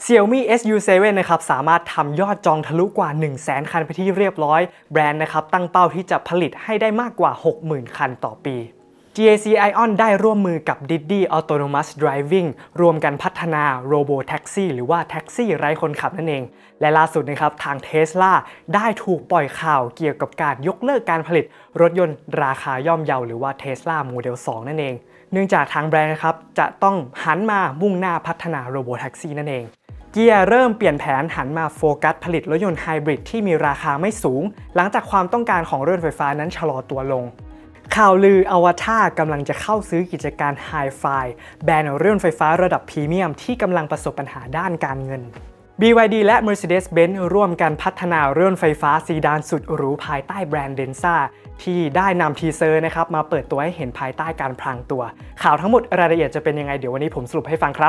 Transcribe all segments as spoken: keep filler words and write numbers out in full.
Xiaomi เอส ยู เซเว่น นะครับสามารถทำยอดจองทะลุกว่า หนึ่งแสน คันไปที่เรียบร้อยแบรนด์นะครับตั้งเป้าที่จะผลิตให้ได้มากกว่า หกหมื่น คันต่อปี จี เอ ซี Ion ได้ร่วมมือกับ Didi Autonomous Driving รวมกันพัฒนา Robo Taxi หรือว่าแท็กซี่ไร้คนขับนั่นเองและล่าสุดนะครับทาง Tesla ได้ถูกปล่อยข่าวเกี่ยวกับการยกเลิกการผลิตรถยนต์ราคาย่อมเยาหรือว่า Tesla Model สอง นั่นเองเนื่องจากทางแบรนด์นะครับจะต้องหันมามุ่งหน้าพัฒนา Robo Taxi นั่นเองเกียร์เริ่มเปลี่ยนแผนหันมาโฟกัสผลิตรถยนต์ไฮบริดที่มีราคาไม่สูงหลังจากความต้องการของรถยนต์ไฟฟ้านั้นชะลอตัวลงข่าวลืออวตารกำลังจะเข้าซื้อกิจการ Hi-Fi แบรนด์รถยนต์ไฟฟ้าระดับพรีเมียมที่กำลังประสบปัญหาด้านการเงิน บี วาย ดี และ Mercedes-Benz ร่วมกันพัฒนารถยนต์ไฟฟ้าซีดานสุดหรูภายใต้แบรนด์ Denza ที่ได้นำทีเซอร์นะครับมาเปิดตัวให้เห็นภายใต้การพรางตัวข่าวทั้งหมดรายละเอียดจะเป็นยังไงเดี๋ยววันนี้ผมสรุปให้ฟังครับ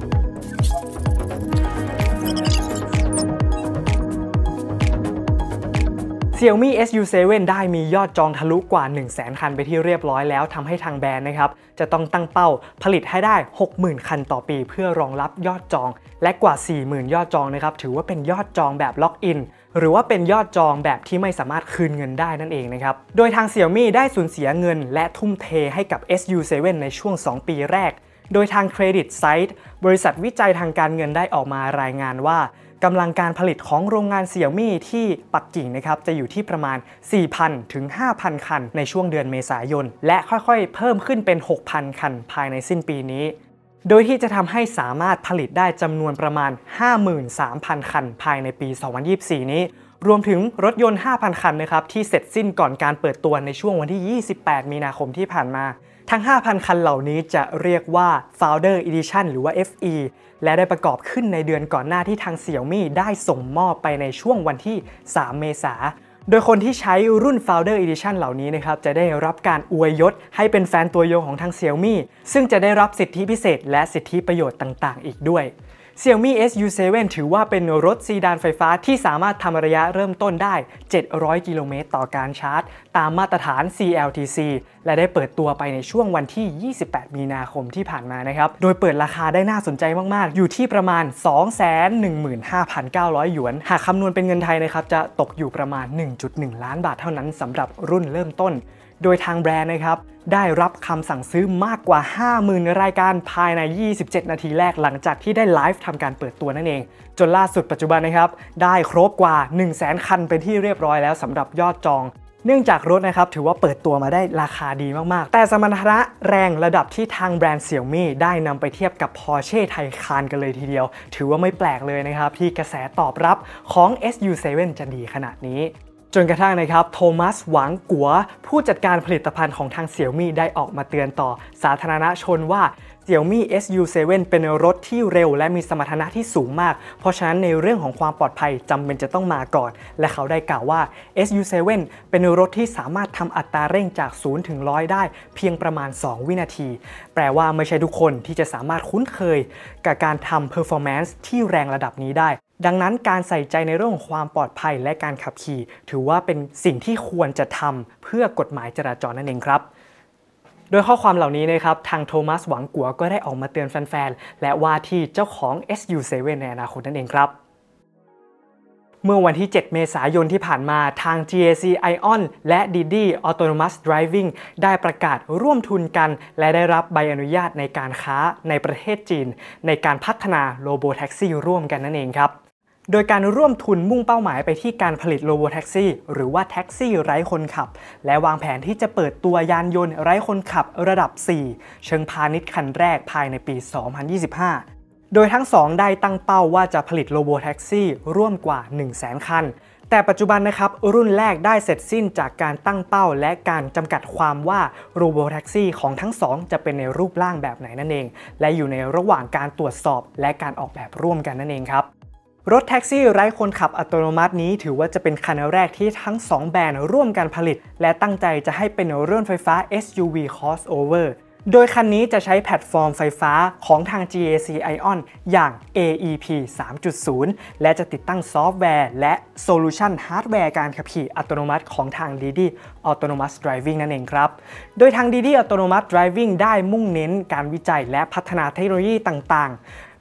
Xiaomi เอส ยู เซเว่น ได้มียอดจองทะลุกว่า หนึ่งแสน คันไปที่เรียบร้อยแล้วทำให้ทางแบรนด์นะครับจะต้องตั้งเป้าผลิตให้ได้ หกหมื่น คันต่อปีเพื่อรองรับยอดจองและกว่า สี่หมื่น ยอดจองนะครับถือว่าเป็นยอดจองแบบล็อกอินหรือว่าเป็นยอดจองแบบที่ไม่สามารถคืนเงินได้นั่นเองนะครับโดยทาง Xiaomi ได้สูญเสียเงินและทุ่มเทให้กับ เอส ยู เซเว่น ในช่วง สอง ปีแรกโดยทาง Credit Sight บริษัทวิจัยทางการเงินได้ออกมารายงานว่ากำลังการผลิตของโรงงาน Xiaomi ที่ปักกิ่งนะครับจะอยู่ที่ประมาณ สี่พัน ถึง ห้าพัน คันในช่วงเดือนเมษายนและค่อยๆเพิ่มขึ้นเป็น หกพัน คันภายในสิ้นปีนี้โดยที่จะทำให้สามารถผลิตได้จำนวนประมาณ ห้าหมื่นสามพัน คันภายในปี สองพันยี่สิบสี่ นี้รวมถึงรถยนต์ ห้าพัน คันนะครับที่เสร็จสิ้นก่อนการเปิดตัวในช่วงวันที่ ยี่สิบแปด มีนาคมที่ผ่านมาทั้ง ห้าพัน คันเหล่านี้จะเรียกว่า Founder Edition หรือว่า เอฟ อี และได้ประกอบขึ้นในเดือนก่อนหน้าที่ทาง Xiaomi ได้ส่งมอบไปในช่วงวันที่ สาม เมษายน โดยคนที่ใช้รุ่น Founder Edition เหล่านี้นะครับจะได้รับการอวยยศให้เป็นแฟนตัวยงของทาง Xiaomi ซึ่งจะได้รับสิทธิพิเศษและสิทธิประโยชน์ต่างๆอีกด้วยXiaomi เอส ยู เซเว่น ถือว่าเป็นรถซีดานไฟฟ้าที่สามารถทำระยะเริ่มต้นได้ เจ็ดร้อย กิโลเมตรต่อการชาร์จตามมาตรฐาน ซี แอล ที ซี และได้เปิดตัวไปในช่วงวันที่ ยี่สิบแปด มีนาคมที่ผ่านมานะครับโดยเปิดราคาได้น่าสนใจมากๆอยู่ที่ประมาณ สองแสนหนึ่งหมื่นห้าพันเก้าร้อย หยวนหากคำนวณเป็นเงินไทยนะครับจะตกอยู่ประมาณ หนึ่งจุดหนึ่ง ล้านบาทเท่านั้นสำหรับรุ่นเริ่มต้นโดยทางแบรนด์นะครับได้รับคำสั่งซื้อมากกว่า ห้าหมื่น รายการภายใน ยี่สิบเจ็ด นาทีแรกหลังจากที่ได้ไลฟ์ทำการเปิดตัวนั่นเองจนล่าสุดปัจจุบันนะครับได้ครบกว่า หนึ่งแสน คันเป็นที่เรียบร้อยแล้วสำหรับยอดจองเนื่องจากรถนะครับถือว่าเปิดตัวมาได้ราคาดีมากๆแต่สมรรถนะแรงระดับที่ทางแบรนด์ Xiaomi ได้นำไปเทียบกับ Porsche Taycan กันเลยทีเดียวถือว่าไม่แปลกเลยนะครับที่กระแสตอบรับของ เอส ยู เซเว่น จะดีขนาดนี้จนกระทั่งนะครับโทมัสหวังกัวผู้จัดการผลิตภัณฑ์ของทาง Xiaomi ได้ออกมาเตือนต่อสาธารณชนว่า Xiaomi เอส ยู เซเว่น เป็นรถที่เร็วและมีสมรรถนะที่สูงมากเพราะฉะนั้นในเรื่องของความปลอดภัยจำเป็นจะต้องมาก่อนและเขาได้กล่าวว่า เอส ยู เซเว่น เป็นรถที่สามารถทำอัตราเร่งจาก ศูนย์ ถึง หนึ่งร้อย ได้เพียงประมาณ สอง วินาทีแปลว่าไม่ใช่ทุกคนที่จะสามารถคุ้นเคยกับการทำ performance ที่แรงระดับนี้ได้ดังนั้นการใส่ใจในเรื่องของความปลอดภัยและการขับขี่ถือว่าเป็นสิ่งที่ควรจะทำเพื่อกฎหมายจราจรนั่นเองครับโดยข้อความเหล่านี้นะครับทางโทมัสหวังกัวก็ได้ออกมาเตือนแฟนๆและว่าที่เจ้าของ เอส ยู เซเว่น ในอนาคตนั่นเองครับเมื่อวันที่ เจ็ด เมษายนที่ผ่านมาทาง จี เอ ซี Ion และ Didi Autonomous Driving ได้ประกาศร่วมทุนกันและได้รับใบอนุญาตในการค้าในประเทศจีนในการพัฒนา Robo Taxi ร่วมกันนั่นเองครับโดยการร่วมทุนมุ่งเป้าหมายไปที่การผลิตโรโบแท็กซี่หรือว่าแท็กซี่ไร้คนขับและวางแผนที่จะเปิดตัวยานยนต์ไร้คนขับระดับ สี่ เชิงพาณิชย์คันแรกภายในปี สองพันยี่สิบห้า โดยทั้งสองได้ตั้งเป้าว่าจะผลิตโรโบแท็กซี่ร่วมกว่า หนึ่งแสน คันแต่ปัจจุบันนะครับรุ่นแรกได้เสร็จสิ้นจากการตั้งเป้าและการจำกัดความว่าโรโบแท็กซี่ของทั้งสองจะเป็นในรูปร่างแบบไหนนั่นเองและอยู่ในระหว่างการตรวจสอบและการออกแบบร่วมกันนั่นเองครับรถแท็กซี่ไร้คนขับอัตโนมัตินี้ถือว่าจะเป็นคันแรกที่ทั้งสองแบรนด์ร่วมกันผลิตและตั้งใจจะให้เป็นรถยนต์ไฟฟ้า เอส ยู วี Crossover โดยคันนี้จะใช้แพลตฟอร์มไฟฟ้าของทาง จี เอ ซี Ion อย่าง เอ อี พี สาม จุด ศูนย์ และจะติดตั้งซอฟต์แวร์และโซลูชันฮาร์ดแวร์การขับขี่อัตโนมัติของทาง Didi Autonomous Driving นั่นเองครับโดยทาง Didi Autonomous Driving ได้มุ่งเน้นการวิจัยและพัฒนาเทคโนโลยีต่างๆเ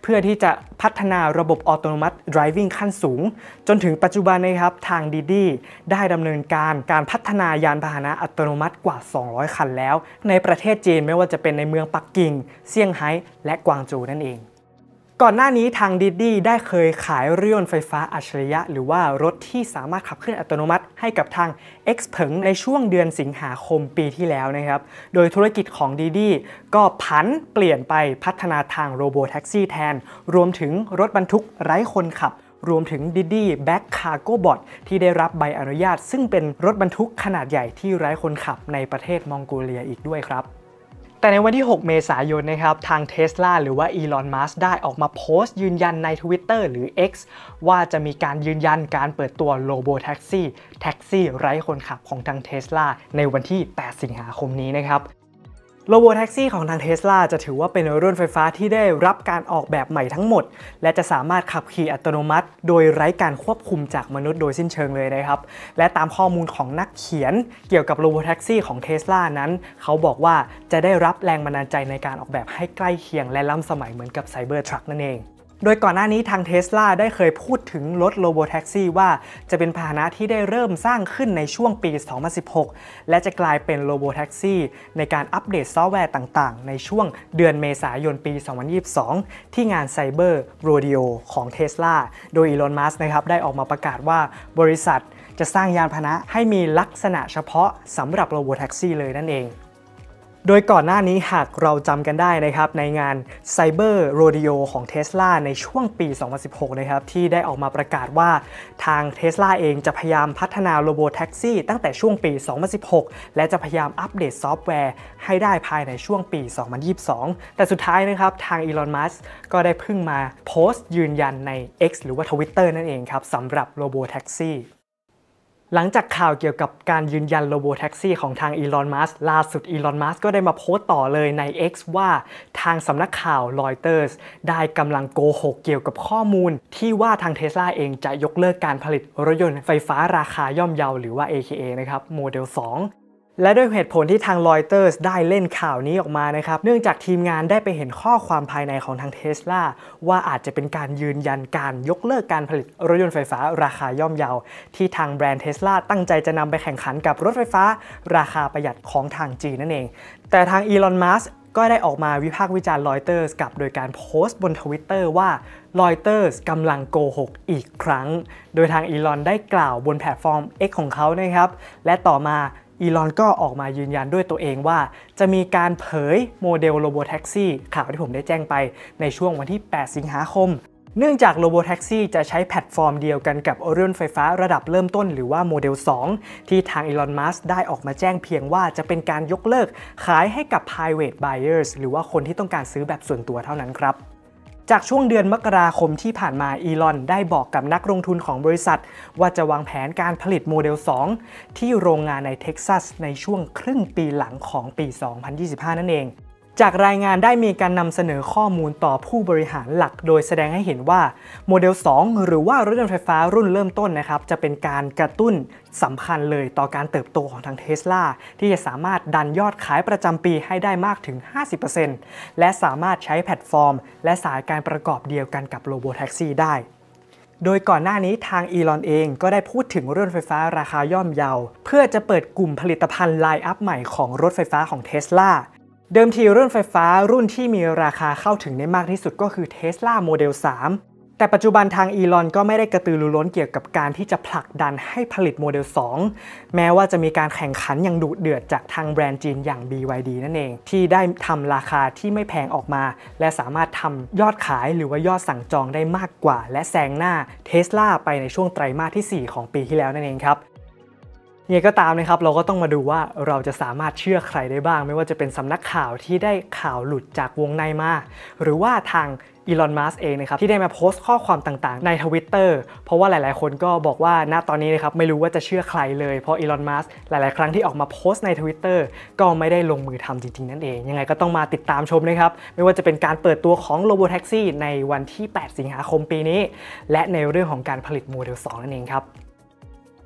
พื่อที่จะพัฒนาระบบ Autonomous Driving ขั้นสูงจนถึงปัจจุบันนะครับทาง Didi ได้ดำเนินการการพัฒนายานพาหนะอัตโนมัติกว่าสองร้อยคันแล้วในประเทศจีนไม่ว่าจะเป็นในเมืองปักกิ่งเซี่ยงไฮ้และกวางโจวนั่นเองก่อนหน้านี้ทาง Didi ได้เคยขายรถยนต์ไฟฟ้าอัจฉริยะหรือว่ารถที่สามารถขับเคลื่อนอัตโนมัติให้กับทาง Xpeng ในช่วงเดือนสิงหาคมปีที่แล้วนะครับโดยธุรกิจของ Didi ก็ผันเปลี่ยนไปพัฒนาทางโรโบแท็กซี่แทนรวมถึงรถบรรทุกไร้คนขับรวมถึง Didi Back Cargo Bot ที่ได้รับใบอนุญาตซึ่งเป็นรถบรรทุกขนาดใหญ่ที่ไร้คนขับในประเทศมองโกเลียอีกด้วยครับแต่ในวันที่หกเมษายนนะครับทาง Tesla หรือว่า Elon Musk ได้ออกมาโพสต์ยืนยันใน Twitter หรือ X ว่าจะมีการยืนยันการเปิดตัว Robo Taxi แท็กซี่ไร้คนขับของทาง Tesla ในวันที่แปดสิงหาคมนี้นะครับRobo Taxi ของทาง Tesla จะถือว่าเป็นรถไฟฟ้าที่ได้รับการออกแบบใหม่ทั้งหมดและจะสามารถขับขี่อัตโนมัติโดยไร้การควบคุมจากมนุษย์โดยสิ้นเชิงเลยนะครับและตามข้อมูลของนักเขียนเกี่ยวกับ Robo Taxi ของ Tesla นั้นเขาบอกว่าจะได้รับแรงบันดาลใจในการออกแบบให้ใกล้เคียงและล้ำสมัยเหมือนกับ Cybertruck นั่นเองโดยก่อนหน้านี้ทาง Tesla ได้เคยพูดถึงรถ Robo Taxi ว่าจะเป็นพาหนะที่ได้เริ่มสร้างขึ้นในช่วงปี สองพันสิบหก และจะกลายเป็น Robo Taxi ในการอัปเดตซอฟต์แวร์ต่างๆในช่วงเดือนเมษายนปี สองพันยี่สิบสอง ที่งาน Cyber Rodeo ของ Tesla โดย Elon Musk นะครับได้ออกมาประกาศว่าบริษัทจะสร้างยานพาหนะให้มีลักษณะเฉพาะสำหรับ Robo Taxi เลยนั่นเองโดยก่อนหน้านี้หากเราจำกันได้นะครับในงาน Cyber Rodeo ของ Tesla ในช่วงปี สองพันสิบหก นะครับที่ได้ออกมาประกาศว่าทาง Tesla เองจะพยายามพัฒนา Robo Taxi ตั้งแต่ช่วงปี สองพันสิบหก และจะพยายามอัปเดตซอฟต์แวร์ให้ได้ภายในช่วงปี สองพันยี่สิบสอง แต่สุดท้ายนะครับทาง Elon Musk ก็ได้เพิ่งมาโพสต์ยืนยันใน X หรือว่า Twitter นั่นเองครับสำหรับ Robo Taxiหลังจากข่าวเกี่ยวกับการยืนยัน Robo Taxi ของทาง Elon Musk ล่าสุด Elon Musk ก็ได้มาโพสต์ต่อเลยใน X ว่าทางสำนักข่าว Reuters ได้กำลังโกหกเกี่ยวกับข้อมูลที่ว่าทาง Tesla เองจะยกเลิกการผลิตรถยนต์ไฟฟ้าราคาย่อมเยาหรือว่า เอ เค เอ นะครับโมเดล สองและด้วยเหตุผลที่ทาง Reuters ได้เล่นข่าวนี้ออกมานะครับเนื่องจากทีมงานได้ไปเห็นข้อความภายในของทาง Tesla ว่าอาจจะเป็นการยืนยันการยกเลิกการผลิตรถยนต์ไฟฟ้าราคาย่อมเยาที่ทางแบรนด์ Tesla ตั้งใจจะนำไปแข่งขันกับรถไฟฟ้าราคาประหยัดของทางจีนนั่นเองแต่ทาง Elon Musk ก็ได้ออกมาวิพากษ์วิจารณ์ Reuters กับโดยการโพสต์บน Twitter ว่า Reuters กำลังโกหกอีกครั้งโดยทาง Elon ได้กล่าวบนแพลตฟอร์ม X ของเขานะครับและต่อมาอีลอนก็ออกมายืนยันด้วยตัวเองว่าจะมีการเผยโมเดล Robo Taxi ข่าวที่ผมได้แจ้งไปในช่วงวันที่แปดสิงหาคมเนื่องจาก Robo Taxi จะใช้แพลตฟอร์มเดียวกันกับรถยนต์ไฟฟ้าระดับเริ่มต้นหรือว่าโมเดล สองที่ทาง Elon Musk ได้ออกมาแจ้งเพียงว่าจะเป็นการยกเลิกขายให้กับ private buyers หรือว่าคนที่ต้องการซื้อแบบส่วนตัวเท่านั้นครับจากช่วงเดือนมกราคมที่ผ่านมาอีลอนได้บอกกับนักลงทุนของบริษัทว่าจะวางแผนการผลิตโมเดล สองที่โรงงานในเท็กซัสในช่วงครึ่งปีหลังของปี สองพันยี่สิบห้า นั่นเองจากรายงานได้มีการนำเสนอข้อมูลต่อผู้บริหารหลักโดยแสดงให้เห็นว่าโมเดล สอง หรือว่ารถยนต์ไฟฟ้ารุ่นเริ่มต้นนะครับจะเป็นการกระตุ้นสำคัญเลยต่อการเติบโตของทาง Tesla ที่จะสามารถดันยอดขายประจำปีให้ได้มากถึง ห้าสิบเปอร์เซ็นต์ และสามารถใช้แพลตฟอร์มและสายการประกอบเดียวกันกับ Robo Taxi ได้โดยก่อนหน้านี้ทางอีลอนเองก็ได้พูดถึงรถยนต์ไฟฟ้าราคาย่อมเยาเพื่อจะเปิดกลุ่มผลิตภัณฑ์ไลน์อัพใหม่ของรถไฟฟ้าของ Teslaเดิมทีรุ่นไฟฟ้ารุ่นที่มีราคาเข้าถึงได้มากที่สุดก็คือ Tesla Model สามแต่ปัจจุบันทางอีลอนก็ไม่ได้กระตือรือร้นเกี่ยวกับการที่จะผลักดันให้ผลิตโมเดล สองแม้ว่าจะมีการแข่งขันอย่างดุเดือดจากทางแบรนด์จีนอย่าง บี วาย ดี นั่นเองที่ได้ทำราคาที่ไม่แพงออกมาและสามารถทำยอดขายหรือว่ายอดสั่งจองได้มากกว่าและแซงหน้า Tesla ไปในช่วงไตรมาสที่สี่ของปีที่แล้วนั่นเองครับยังไงก็ตามนะครับเราก็ต้องมาดูว่าเราจะสามารถเชื่อใครได้บ้างไม่ว่าจะเป็นสำนักข่าวที่ได้ข่าวหลุดจากวงในมาหรือว่าทางอีลอน มัสก์เองนะครับที่ได้มาโพสต์ข้อความต่างๆใน Twitter เพราะว่าหลายๆคนก็บอกว่าณตอนนี้นะครับไม่รู้ว่าจะเชื่อใครเลยเพราะอีลอน มัสก์หลายๆครั้งที่ออกมาโพสต์ใน Twitter ก็ไม่ได้ลงมือทำจริงๆนั่นเองยังไงก็ต้องมาติดตามชมนะครับไม่ว่าจะเป็นการเปิดตัวของ Robo Taxi ในวันที่แปดสิงหาคมปีนี้และในเรื่องของการผลิตโมเดล สองนั่นเองครับ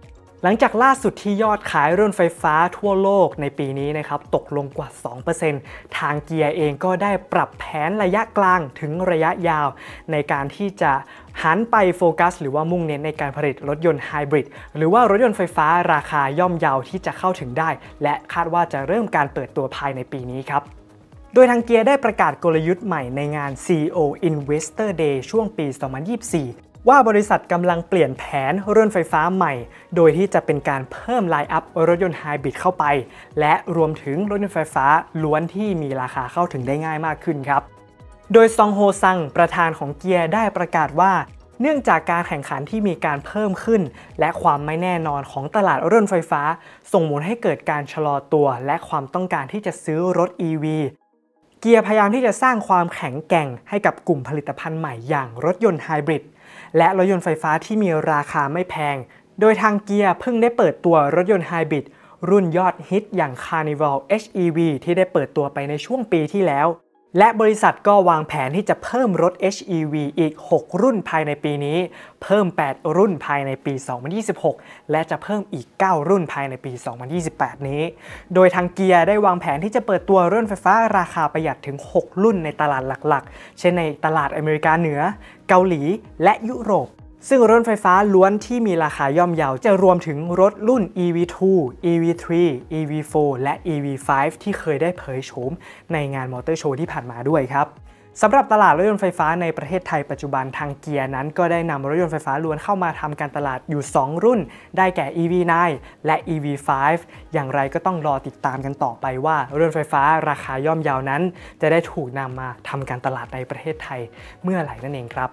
หลังจากล่าสุดที่ยอดขายรถไฟฟ้าทั่วโลกในปีนี้นะครับตกลงกว่า สองเปอร์เซ็นต์ ทางเกียร์เองก็ได้ปรับแผนระยะกลางถึงระยะยาวในการที่จะหันไปโฟกัสหรือว่ามุ่งเน้นในการผลิตรถยนต์ไฮบริดหรือว่ารถยนต์ไฟฟ้าราคาย่อมเยาที่จะเข้าถึงได้และคาดว่าจะเริ่มการเปิดตัวภายในปีนี้ครับโดยทางเกียร์ได้ประกาศกลยุทธ์ใหม่ในงาน ซี อี โอ Investor Day ช่วงปี สองพันยี่สิบสี่ว่าบริษัทกำลังเปลี่ยนแผนรถไฟฟ้าใหม่โดยที่จะเป็นการเพิ่มไลน์อัพรถยนต์ไฮบริดเข้าไปและรวมถึงรถยนต์ไฟฟ้าล้วนที่มีราคาเข้าถึงได้ง่ายมากขึ้นครับโดยซองโฮซังประธานของเกียร์ได้ประกาศว่าเนื่องจากการแข่งขันที่มีการเพิ่มขึ้นและความไม่แน่นอนของตลาดรถยนต์ไฟฟ้าส่งผลให้เกิดการชะลอตัวและความต้องการที่จะซื้อรถ อี วี เกียร์พยายามที่จะสร้างความแข็งแกร่งให้กับกลุ่มผลิตภัณฑ์ใหม่อย่างรถยนต์ไฮบริดและรถยนต์ไฟฟ้าที่มีราคาไม่แพงโดยทางเกียร์เพิ่งได้เปิดตัวรถยนต์ไฮบริดรุ่นยอดฮิตอย่าง Carnival เอช อี วี ที่ได้เปิดตัวไปในช่วงปีที่แล้วและบริษัทก็วางแผนที่จะเพิ่มรถ เอช อี วี อีก หก รุ่นภายในปีนี้เพิ่ม แปด รุ่นภายในปี สองพันยี่สิบหก และจะเพิ่มอีก เก้า รุ่นภายในปี สองพันยี่สิบแปด นี้โดยทางเกียร์ได้วางแผนที่จะเปิดตัวรถไฟฟ้าราคาประหยัดถึง หก รุ่นในตลาดหลักๆเช่นในตลาดอเมริกาเหนือเกาหลีและยุโรปซึ่งรถไฟฟ้าล้วนที่มีราคาย่อมเยาจะรวมถึงรถรุ่น อี วี ทู อี วี ทรี อี วี โฟร์ และ อี วี ไฟว์ ที่เคยได้เผยโฉมในงานมอเตอร์โชว์ที่ผ่านมาด้วยครับสำหรับตลาดรถยนต์ไฟฟ้าในประเทศไทยปัจจุบันทางเกียร์นั้นก็ได้นำรถยนต์ไฟฟ้าล้วนเข้ามาทำการตลาดอยู่ สอง รุ่นได้แก่ อี วี ไนน์ และ อี วี ไฟว์ อย่างไรก็ต้องรอติดตามกันต่อไปว่ารถยนต์ไฟฟ้าราคาย่อมเยานั้นจะได้ถูกนำมาทำการตลาดในประเทศไทยเมื่อไหร่นั่นเองครับ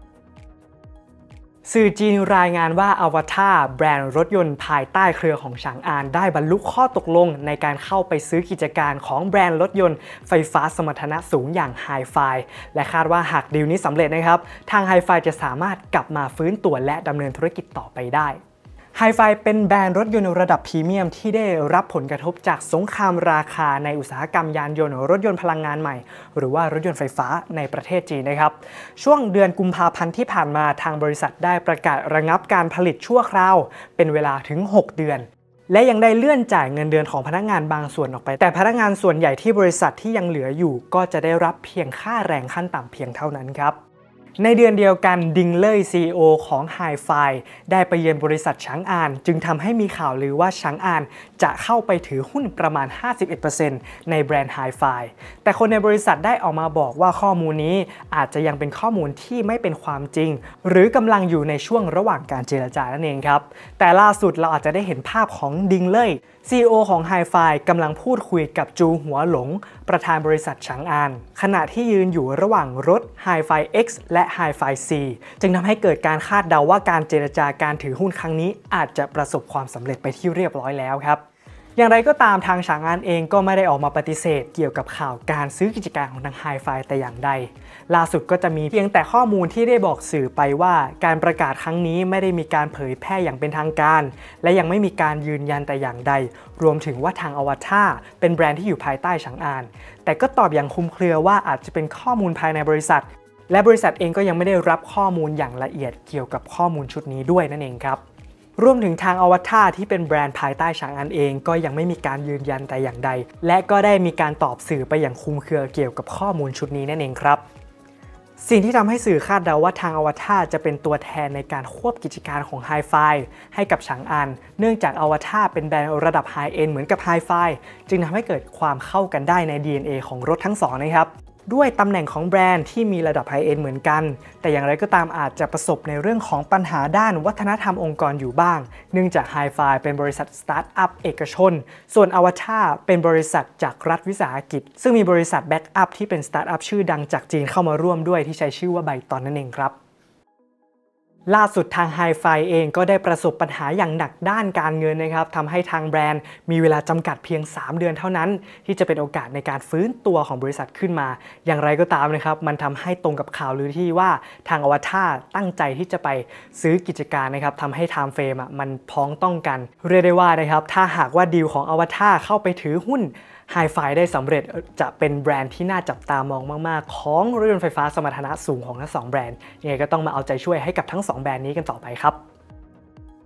สื่อจีนรายงานว่า Avatar แบรนด์รถยนต์ภายใต้เครือของฉางอานได้บรรลุข้อตกลงในการเข้าไปซื้อกิจการของแบรนด์รถยนต์ไฟฟ้าสมรรถนะสูงอย่าง Hi-Fi และคาดว่าหากดีลนี้สำเร็จนะครับทาง Hi-Fi จะสามารถกลับมาฟื้นตัวและดำเนินธุรกิจต่อไปได้Hi-Fi เป็นแบรนด์รถยนต์ระดับพรีเมียมที่ได้รับผลกระทบจากสงครามราคาในอุตสาหกรรมยานยนต์รถยนต์พลังงานใหม่หรือว่ารถยนต์ไฟฟ้าในประเทศจีนนะครับช่วงเดือนกุมภาพันธ์ที่ผ่านมาทางบริษัทได้ประกาศระงับการผลิตชั่วคราวเป็นเวลาถึงหกเดือนและยังได้เลื่อนจ่ายเงินเดือนของพนักงานบางส่วนออกไปแต่พนักงานส่วนใหญ่ที่บริษัทที่ยังเหลืออยู่ก็จะได้รับเพียงค่าแรงขั้นต่ำเพียงเท่านั้นครับในเดือนเดียวกันดิงเล่ย ซี อี โอ ของ Hi-Fi ได้ไปเยือนบริษัทฉางอานจึงทำให้มีข่าวลือว่าฉางอานจะเข้าไปถือหุ้นประมาณ ห้าสิบเอ็ดเปอร์เซ็นต์ ในแบรนด์ Hi-Fi แต่คนในบริษัทได้ออกมาบอกว่าข้อมูลนี้อาจจะยังเป็นข้อมูลที่ไม่เป็นความจริงหรือกำลังอยู่ในช่วงระหว่างการเจรจานั่นเองครับแต่ล่าสุดเราอาจจะได้เห็นภาพของดิงเล่ย ซี อี โอ ของ Hi-Fi กำลังพูดคุยกับจูหัวหลงประธานบริษัทฉางอานขณะที่ยืนอยู่ระหว่างรถ Hi-Fi X และ Hi-Fi C จึงทำให้เกิดการคาดเดาว่าการเจรจาการถือหุ้นครั้งนี้อาจจะประสบความสำเร็จไปที่เรียบร้อยแล้วครับอย่างไรก็ตามทางฉางอานเองก็ไม่ได้ออกมาปฏิเสธเกี่ยวกับข่าวการซื้อกิจการของทาง Hi-Fi แต่อย่างใดล่าสุดก็จะมีเพียงแต่ข้อมูลที่ได้บอกสื่อไปว่าการประกาศครั้งนี้ไม่ได้มีการเผยแพร่อย่างเป็นทางการและยังไม่มีการยืนยันแต่อย่างใดรวมถึงว่าทาง Avatar เป็นแบรนด์ที่อยู่ภายใต้ฉางอานแต่ก็ตอบอย่างคลุมเครือว่าอาจจะเป็นข้อมูลภายในบริษัทและบริษัทเองก็ยังไม่ได้รับข้อมูลอย่างละเอียดเกี่ยวกับข้อมูลชุดนี้ด้วยนั่นเองครับรวมถึงทาง Avatar ที่เป็นแบรนด์ภายใต้ฉางอานเองก็ยังไม่มีการยืนยันแต่อย่างใดและก็ได้มีการตอบสื่อไปอย่างคลุมเครือเกี่ยวกับข้อมูลชุดนี้นั่นเองครับสิ่งที่ทำให้สื่อคาดเดาว่าทาง Avatar จะเป็นตัวแทนในการควบกิจการของ Hi-Fi ให้กับฉางอานเนื่องจาก Avatar เป็นแบรนด์ระดับ High End เหมือนกับ Hi-Fi จึงทำให้เกิดความเข้ากันได้ใน ดี เอ็น เอ ของรถทั้งสองนะครับด้วยตำแหน่งของแบรนด์ที่มีระดับไฮเอ็นด์เหมือนกันแต่อย่างไรก็ตามอาจจะประสบในเรื่องของปัญหาด้านวัฒนธรรมองค์กรอยู่บ้างเนื่องจาก Hi-Fi เป็นบริษัทสตาร์ทอัพเอกชนส่วน Avatar เป็นบริษัทจากรัฐวิสาหกิจซึ่งมีบริษัทแบ็กอัพที่เป็นสตาร์ทอัพชื่อดังจากจีนเข้ามาร่วมด้วยที่ใช้ชื่อว่าไบตอนนั่นเองครับล่าสุดทาง Hi-Fi เองก็ได้ประสบปัญหาอย่างหนักด้านการเงินนะครับทำให้ทางแบรนด์มีเวลาจำกัดเพียงสามเดือนเท่านั้นที่จะเป็นโอกาสในการฟื้นตัวของบริษัทขึ้นมาอย่างไรก็ตามนะครับมันทำให้ตรงกับข่าวลือที่ว่าทาง Avatar ตั้งใจที่จะไปซื้อกิจการนะครับทำให้ไทม์เฟรมอ่ะมันพ้องต้องกันเรียกได้ว่านะครับถ้าหากว่าดีลของ Avatar เข้าไปถือหุ้นHi-Fi ได้สำเร็จจะเป็นแบรนด์ที่น่าจับตามองมากๆของรถยนต์ไฟฟ้าสมรรถนะสูงของทั้งสองแบรนด์ยังไงก็ต้องมาเอาใจช่วยให้กับทั้งสองแบรนด์นี้กันต่อไปครับ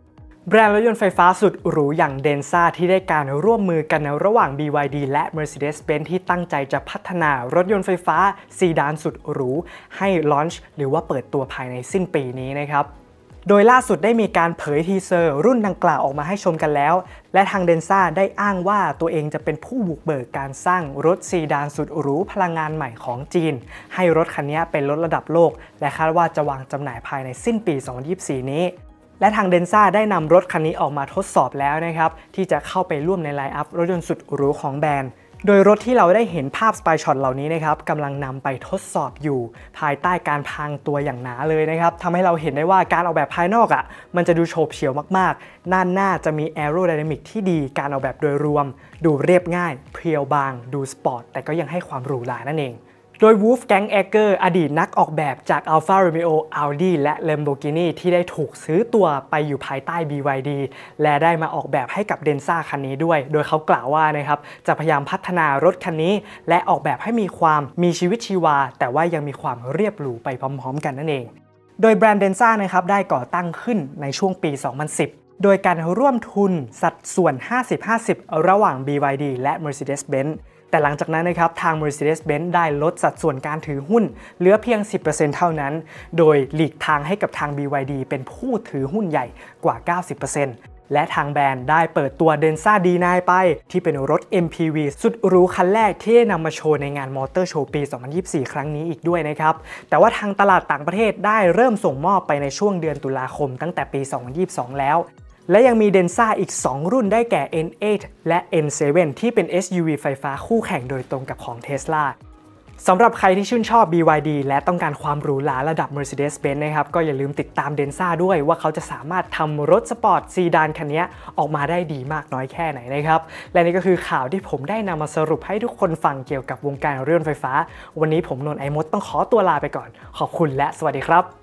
แบรนด์รถยนต์ไฟฟ้าสุดหรูอย่าง Denza ที่ได้การร่วมมือกันระหว่าง บี วาย ดี และ Mercedes-Benz ที่ตั้งใจจะพัฒนารถยนต์ไฟฟ้าซีดานสุดหรูให้ลอนช์หรือว่าเปิดตัวภายในสิ้นปีนี้นะครับโดยล่าสุดได้มีการเผยทีเซอร์รุ่นดังกล่าวออกมาให้ชมกันแล้วและทาง Denza ได้อ้างว่าตัวเองจะเป็นผู้บุกเบิกการสร้างรถซีดานสุดหรูพลังงานใหม่ของจีนให้รถคันนี้เป็นรถระดับโลกและคาดว่าจะวางจำหน่ายภายในสิ้นปี สองพันยี่สิบสี่ นี้และทาง Denza ได้นำรถคันนี้ออกมาทดสอบแล้วนะครับที่จะเข้าไปร่วมในไลน์อัพรถยนต์สุดหรูของแบรนด์โดยรถที่เราได้เห็นภาพสปายช็อตเหล่านี้นะครับกำลังนำไปทดสอบอยู่ภายใต้การพรางตัวอย่างหนาเลยนะครับทำให้เราเห็นได้ว่าการออกแบบภายนอกอ่ะมันจะดูโฉบเฉี่ยวมากๆด้านหน้าจะมีแอโรไดนามิกที่ดีการออกแบบโดยรวมดูเรียบง่ายเพรียวบางดูสปอร์ตแต่ก็ยังให้ความหรูหรานั่นเองโดย Wolfgang Egger อดีตนักออกแบบจาก Alfa Romeo Audi และ Lamborghini ที่ได้ถูกซื้อตัวไปอยู่ภายใต้ บี วาย ดี และได้มาออกแบบให้กับ Denza คันนี้ด้วยโดยเขากล่าวว่านะครับจะพยายามพัฒนารถคันนี้และออกแบบให้มีความมีชีวิตชีวาแต่ว่ายังมีความเรียบหรูไปพร้อมๆกันนั่นเองโดยแบรนด์ Denza นะครับได้ก่อตั้งขึ้นในช่วงปี สองพันสิบ โดยการร่วมทุนสัดส่วน ห้าสิบ ห้าสิบ ระหว่าง บี วาย ดี และ Mercedes-Benzแต่หลังจากนั้นนะครับทาง Mercedes-Benz ได้ลดสัดส่วนการถือหุ้นเหลือเพียง สิบเปอร์เซ็นต์ เท่านั้นโดยหลีกทางให้กับทาง บี วาย ดี เป็นผู้ถือหุ้นใหญ่กว่า เก้าสิบเปอร์เซ็นต์ และทางแบรนด์ได้เปิดตัว Denza ดี ไนน์ ไปที่เป็นรถ เอ็ม พี วี สุดหรูคันแรกที่ได้นำมาโชว์ในงานมอเตอร์โชว์ปี สองพันยี่สิบสี่ ครั้งนี้อีกด้วยนะครับแต่ว่าทางตลาดต่างประเทศได้เริ่มส่งมอบไปในช่วงเดือนตุลาคมตั้งแต่ปี สองพันยี่สิบสอง แล้วและยังมี Denza อีก สอง รุ่นได้แก่ เอ็น เอท และ เอ็น เซเว่น ที่เป็น เอส ยู วี ไฟฟ้าคู่แข่งโดยตรงกับของ Tesla สำหรับใครที่ชื่นชอบ บี วาย ดี และต้องการความหรูหราระดับ Mercedes-Benz นะครับก็อย่าลืมติดตาม Denza ด้วยว่าเขาจะสามารถทำรถสปอร์ตซีดานคันนี้ออกมาได้ดีมากน้อยแค่ไหนนะครับและนี่ก็คือข่าวที่ผมได้นำมาสรุปให้ทุกคนฟังเกี่ยวกับวงการรถยนต์ไฟฟ้าวันนี้ผมนนท์ไอมดต้องขอตัวลาไปก่อนขอบคุณและสวัสดีครับ